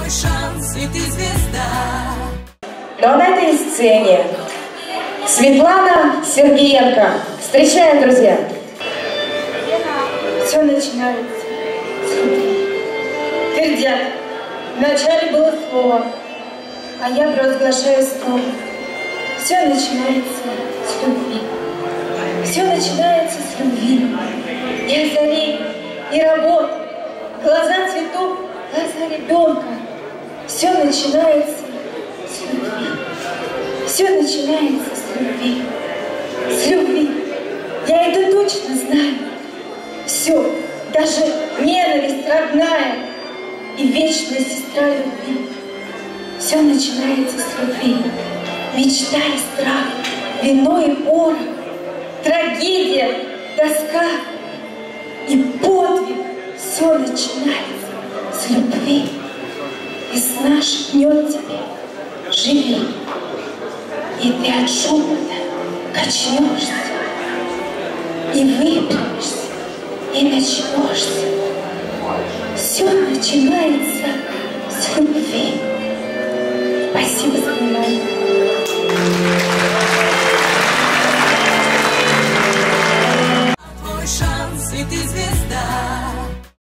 твой шанс, и ты звезда. Но на этой сцене Светлана Сергеенко. Встречаем, друзья! Все начинается с любви. Твердят, вначале было слово, а я провозглашаю снова. Все начинается с любви. Все начинается с любви. И озарей, и работ, глаза цветов, глаза ребенка. Все начинается с любви. Все начинается с любви. С любви. Я это точно знаю. Все, даже ненависть родная и вечная сестра любви. Все начинается с любви. Мечта и страх, вино и порох, трагедия, тоска и подвиг. Все начинается с любви. Весна шепнет тебе: живи. И ты от шепота качнешься и выпрямишься, и начнешься. Все начинается с любви.